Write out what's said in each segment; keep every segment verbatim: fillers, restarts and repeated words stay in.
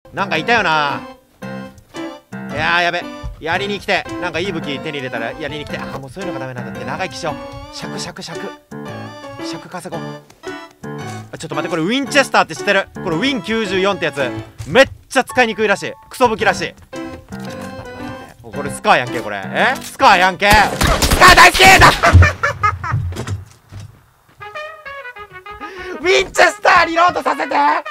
なんかいたよな。いやーやべ、やりに来て、なんかいい武器手に入れたらやりに来て、あーもうそういうのがダメなんだって。長生きしよう。尺尺尺尺稼ごう。あ、ちょっと待って、これウィンチェスターって知ってる？これウィンきゅうじゅうよんってやつめっちゃ使いにくいらしい。クソ武器らしい。これスカーやんけ。これえスカーやんけ。スカー大好きだウィンチェスターリロードさせて。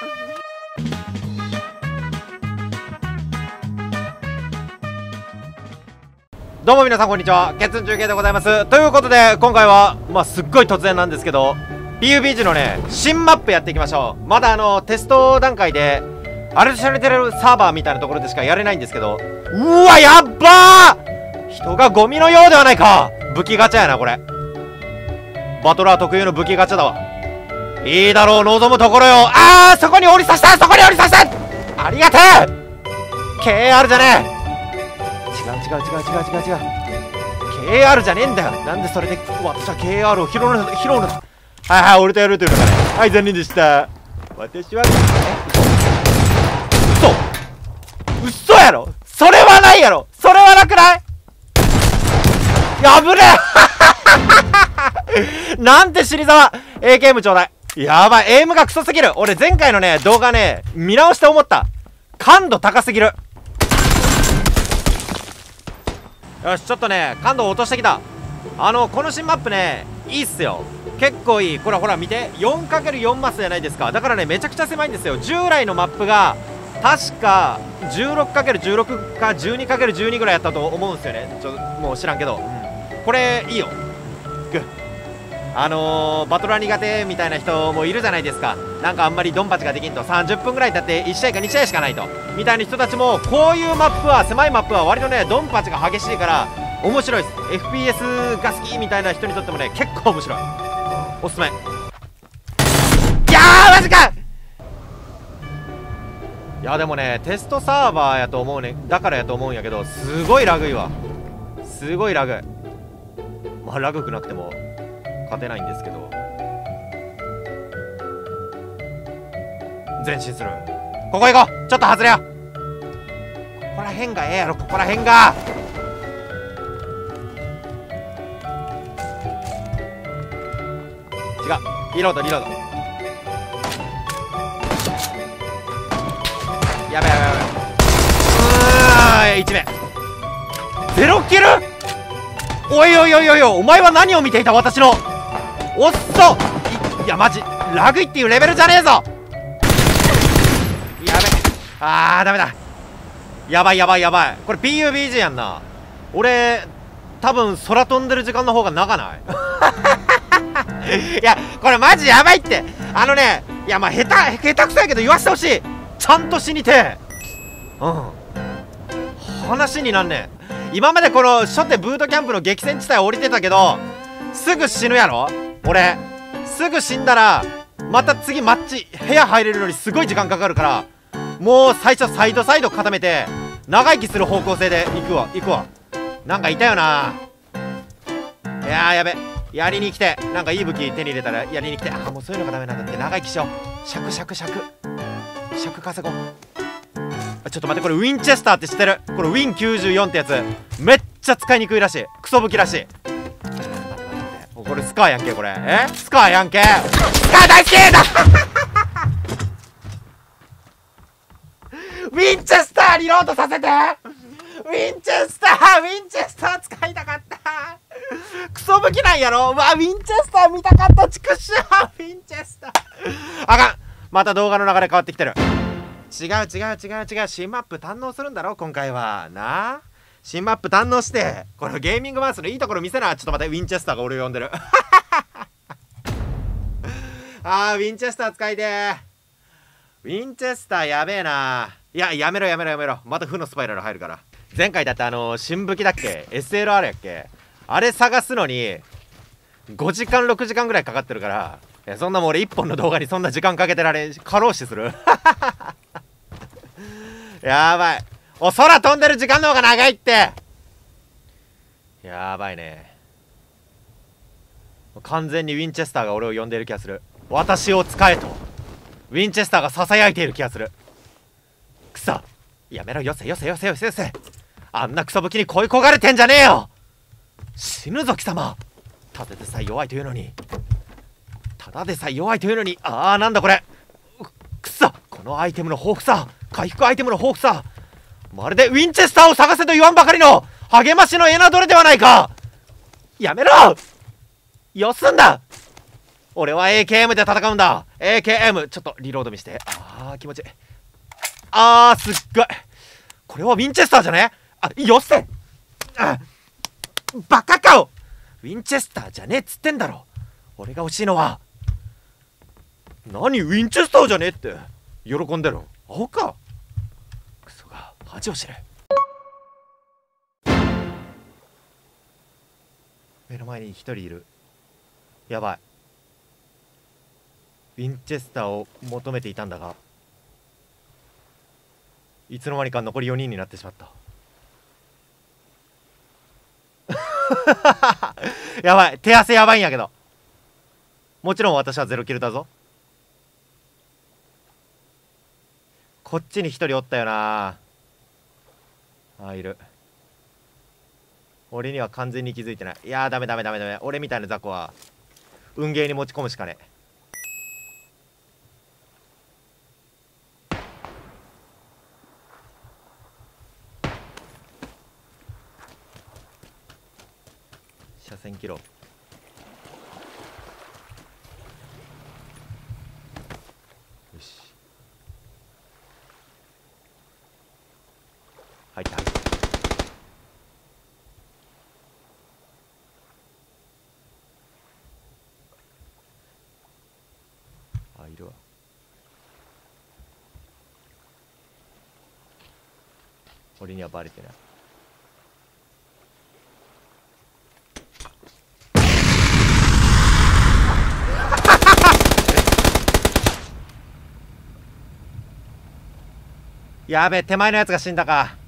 どうも皆さんこんにちは、ケツン中継でございます。ということで今回はまあすっごい突然なんですけど ピーユービージー のね新マップやっていきましょう。まだあのテスト段階でアルシャルテルサーバーみたいなところでしかやれないんですけど、うわやっばー、人がゴミのようではないか。武器ガチャやなこれ。バトラー特有の武器ガチャだわ。いいだろう、望むところよ。あーそこに降りさせた、そこに降りさせた、ありがてえ。 ケーアール じゃねえ。違う違う違う違う違う違う ケーアール じゃねえんだよ。なんでそれで私は ケーアール を拾うの拾うのだ。はいはい、俺とやるというのかね。はい、残念でした。私は嘘嘘やろ、それはないやろ、それはなくない。やぶねえなんて死にざま。 エーケーエム ちょうだい。やばい、エイムがクソすぎる。俺前回のね動画ね見直して思った。感度高すぎる。よし、ちょっとね感度を落としてきた。あのこの新マップねいいっすよ、結構いい。これほら見て よんかけるよん マスじゃないですか。だからねめちゃくちゃ狭いんですよ。従来のマップが確か じゅうろくかけるじゅうろく か じゅうにかけるじゅうに ぐらいやったと思うんですよね。ちょもう知らんけど、うん、これいいよ。グッあのー、バトラー苦手みたいな人もいるじゃないですか。なんかあんまりドンパチができんと、さんじゅっぷんぐらい経っていち試合かに試合しかないとみたいな人たちも、こういうマップは狭いマップは割とねドンパチが激しいから面白いです。 エフピーエス が好きみたいな人にとってもね結構面白い、おすすめ。いやーマジか。いやでもねテストサーバーやと思うね、だからやと思うんやけど、すごいラグいわ。すごいラグ。まあラグくなくても勝てないんですけど、前進する。ここ行こう。ちょっと外れよ。ここら辺がええやろ、ここら辺が。違う、リロードリロード。やべやべやべ。うーん、いちめゼロキル。おいおいおいおい、お前は何を見ていた。私のおっそ。 い, いやマジラグいっていうレベルじゃねえぞ。やべ、あーダメだ。やばいやばいやばい。これ ピーユービージー やんな。俺多分空飛んでる時間の方が長ないいやこれマジやばいって。あのね、いやまあ下手下手くそやけど言わせてほしい。ちゃんと死にてえ。うん話になんねん。今までこの初手ブートキャンプの激戦地帯降りてたけどすぐ死ぬやろ。俺すぐ死んだらまた次マッチ部屋入れるのにすごい時間かかるから、もう最初サイドサイド固めて長生きする方向性で行くわ行くわ。なんかいたよな。いやーやべ、やりに来て、なんかいい武器手に入れたらやりに来て、あーもうそういうのがダメなんだって。長生きしよう。尺尺尺尺稼ごう。ちょっと待って、これウィンチェスターって知ってる？これウィンきゅうじゅうよんってやつめっちゃ使いにくいらしい。クソ武器らしい。これスカーやんけ。これえスカーやんけ。スカー大好きだウィンチェスターリロードさせて。ウィンチェスターウィンチェスター使いたかった。クソ武器なんやろ。うわウィンチェスター見たかった。チクシャーウィンチェスターあかん、また動画の流れ変わってきてる。違う違う違う違う、新マップ堪能するんだろ今回はなあ。新マップ堪能してこのゲーミングマウスのいいところ見せな。ちょっと待って、ウィンチェスターが俺を呼んでるあーウィンチェスター使いてー。ウィンチェスターやべえな。いややめろやめろやめろ、また負のスパイラル入るから。前回だってあの新武器だっけ エスエルアール やっけ、あれ探すのにごじかんろくじかんぐらいかかってるから、いやそんなもん俺いっぽんの動画にそんな時間かけてられ過労死するやばい。お空飛んでる時間の方が長いって。やばいね。完全にウィンチェスターが俺を呼んでいる気がする。私を使えとウィンチェスターがささやいている気がする。 くそ、やめろ、よせよせよせよせよせ。あんなクソ武器に恋焦がれてんじゃねえよ。死ぬぞ貴様。ただでさえ弱いというのにただでさえ弱いというのにああ、なんだこれ。くそ、このアイテムの豊富さ、回復アイテムの豊富さ、まるでウィンチェスターを探せと言わんばかりの励ましのエナドレではないか。やめろ、よすんだ。俺は エーケーエム で戦うんだ。 エーケーエム ちょっとリロード見して。あー気持ちいい。あーすっごい。これはウィンチェスターじゃね。あ、よせ。あ、バカかお。ウィンチェスターじゃねえっつってんだろ。俺が欲しいのは。何ウィンチェスターじゃねえって喜んでる。アホか。クソが恥を知れ。目の前に一人いる。やばい。ウィンチェスターを求めていたんだが、いつの間にか残りよにんになってしまった。やばい、手汗やばいんやけど。もちろん私はゼロキルだぞ。こっちに一人おったよな。あ、いる。俺には完全に気づいてない。いやーダメダメダメダメ。俺みたいな雑魚は運ゲーに持ち込むしかねえ。車線切ろう。よし、入った入った。あ、いるわ。俺にはバレてない。やべえ、手前のやつが死んだか。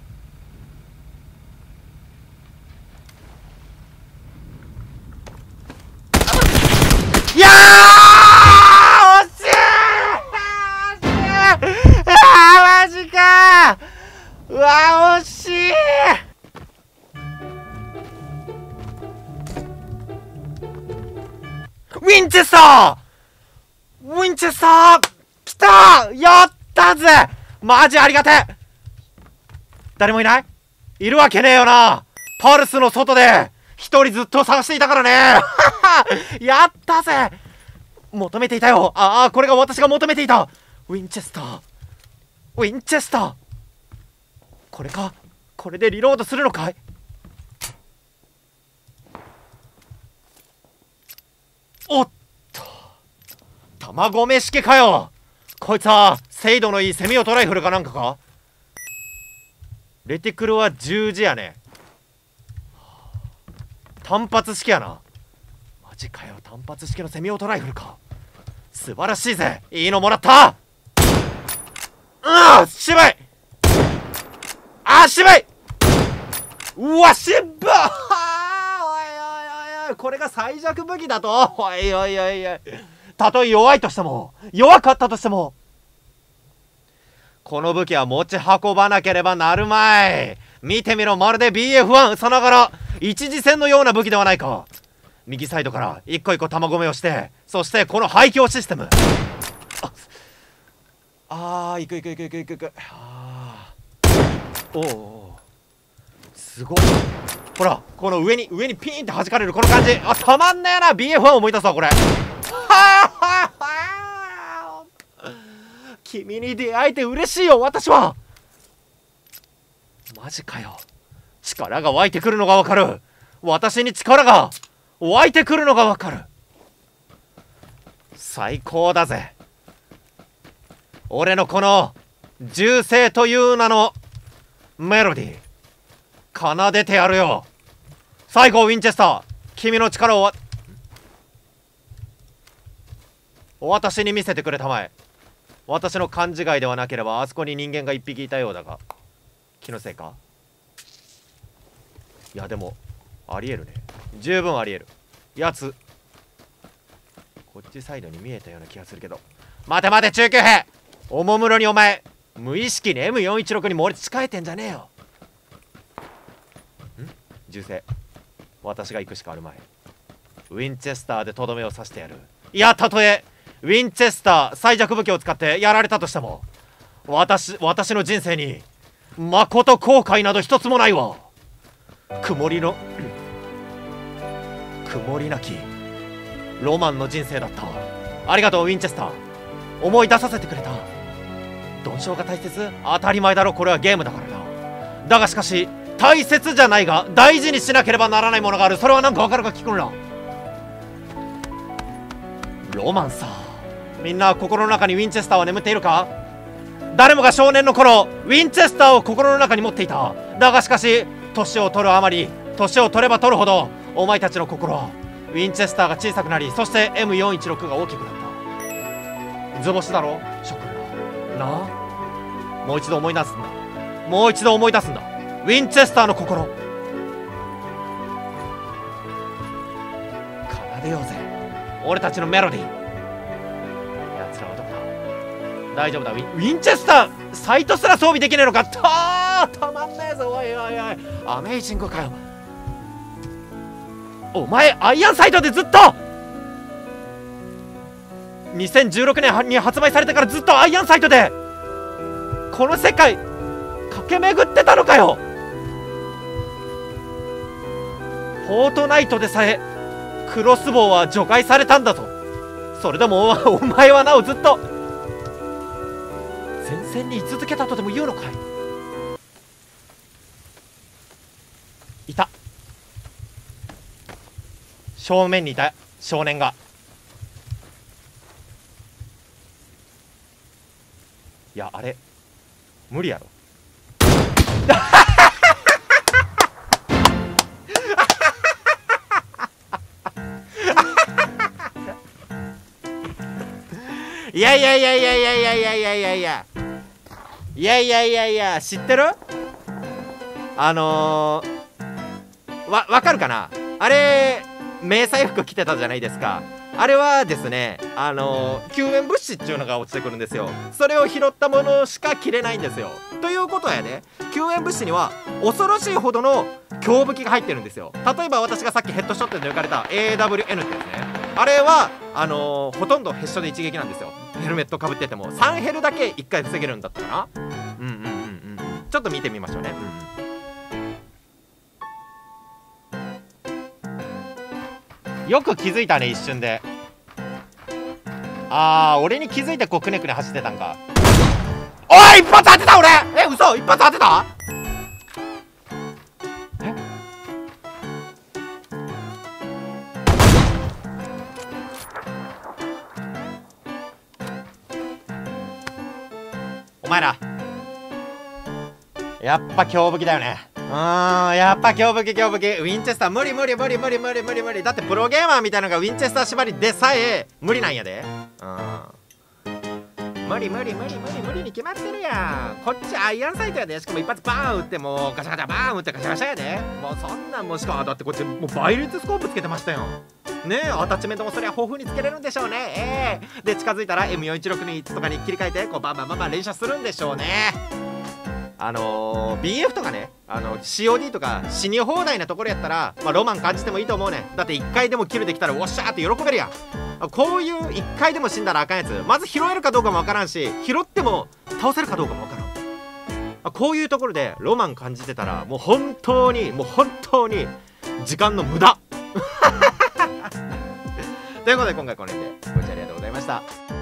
いやー惜しい惜しい。あーマジかー。うわ惜しい。ウィンチェスターウィンチェスター来たー。やったぜ。マジありがてえ。誰もいない？いるわけねえよな。パルスの外で一人ずっと探していたからね。やったぜ。求めていたよ。ああ、これが私が求めていたウィンチェスター。ウィンチェスター、これか。これでリロードするのかい。おっと、卵飯系かよ。こいつは精度のいいセミオートライフルかなんかか。レティクルは十字やね。単発式やな。マジかよ、単発式のセミオートライフルか。素晴らしいぜ。いいのもらった。うん、渋い。あー渋い。うわ渋っ。おいおいおいおい、これが最弱武器だと。おいおいおいおい、たとえ弱いとしても、弱かったとしても、この武器は持ち運ばなければなるまい。見てみろ、まるで ビーエフワン さながら一次戦のような武器ではないか。右サイドから一個一個弾込めをして、そしてこの廃墟システム。ああー、いくいくいくいくいくいく。あー、おお、すごい。ほら、この上に上にピーンって弾かれるこの感じ。あ、たまんねえな。 ビーエフワン 思い出すわこれ。はあ君に出会えて嬉しいよ私は。マジかよ。力が湧いてくるのがわかる。私に力が湧いてくるのがわかる。最高だぜ。俺のこの銃声という名のメロディー奏でてやるよ。最高ウィンチェスター、君の力を私に見せてくれたまえ。私の勘違いではなければあそこに人間が一匹いたようだが、気のせいか。いやでもありえるね。十分ありえる。やつこっちサイドに見えたような気がするけど。待て待て中級兵、おもむろにお前無意識に エムよんいちろく に漏れ近えてんじゃねえよ。ん銃声。私が行くしかあるまい。ウィンチェスターでとどめを刺してやる。いや、たとえウィンチェスター最弱武器を使ってやられたとしても、私私の人生にまこと後悔など一つもないわ。曇りの曇りなきロマンの人生だった。ありがとうウィンチェスター、思い出させてくれた。鈍症が大切？当たり前だろ、これはゲームだからな。だがしかし大切じゃないが大事にしなければならないものがある。それは何か分かるか聞くんだ。ロマンさ。みんな心の中にウィンチェスターは眠っているか？誰もが少年の頃ウィンチェスターを心の中に持っていた。だがしかし年を取るあまり、年を取れば取るほどお前たちの心はウィンチェスターが小さくなり、そして エムよんいちろく が大きくなった。図星だろ諸君ら。なあ、もう一度思い出すんだ。もう一度思い出すんだ、ウィンチェスターの心。奏でようぜ俺たちのメロディー。奴らはどこだ？大丈夫だ。ウィン、ウィンチェスターサイトすら装備できねえのか。たーたまんねえぞ。おいおいおい、アメイジングかよ。お前アイアンサイトでずっとにせんじゅうろくねんに発売されてからずっとアイアンサイトでこの世界駆け巡ってたのかよ。フォートナイトでさえクロスボウは除外されたんだぞ。それでもお前はなおずっと前線に居続けたとでも言うのかい。いた、正面にいた少年が。いやあれ無理やろ。いやいやいやいやいやいやいやいやいやいやいやいやいやいや知ってる？あのー、わ分かるかな。あれ迷彩服着てたじゃないですか。あれはですね、あのー、救援物資っていうのが落ちてくるんですよ。それを拾ったものしか着れないんですよ。ということはやね、救援物資には恐ろしいほどの強武器が入ってるんですよ。例えば私がさっきヘッドショットで抜かれた エーダブリューエヌ ってやつね。あれはあのー、ほとんどヘッショで一撃なんですよ。ヘルメットかぶっててもさんヘルだけいっかい防げるんだったかな。うんうんうんうん。ちょっと見てみましょうね。うん、よく気づいたね一瞬で。あー、俺に気づいてこうくねくね走ってたんか。おい、一発当てた俺。え、嘘、一発当てた。え、お前らやっぱ強武器だよね。うーん、やっぱ強武器強武器。ウィンチェスター無理無理無理無理無理無理無理。だってプロゲーマーみたいなのがウィンチェスター縛りでさえ無理なんやで。うん、無理無理無理無理無理に決まってるやん。こっちアイアンサイトやで。しかも一発バーン打ってもうガシャガシャバーン打ってガシャガシャやで。もうそんなんもしかだってこっちもう倍率スコープつけてましたよねえ。アタッチメントもそりゃ豊富につけれるんでしょうね。ええー、で近づいたら エムよんいちろく にとかに切り替えてこうバンバンバンバン連射するんでしょうね。あのー、ビーエフ とかね、あの シーオーディー とか死に放題なところやったら、まあ、ロマン感じてもいいと思うね。だっていっかいでもキルできたらおっしゃーって喜べるやん。こういういっかいでも死んだらあかんやつ、まず拾えるかどうかもわからんし、拾っても倒せるかどうかもわからん。こういうところでロマン感じてたらもう本当にもう本当に時間の無駄ということで今回この辺でご視聴ありがとうございました。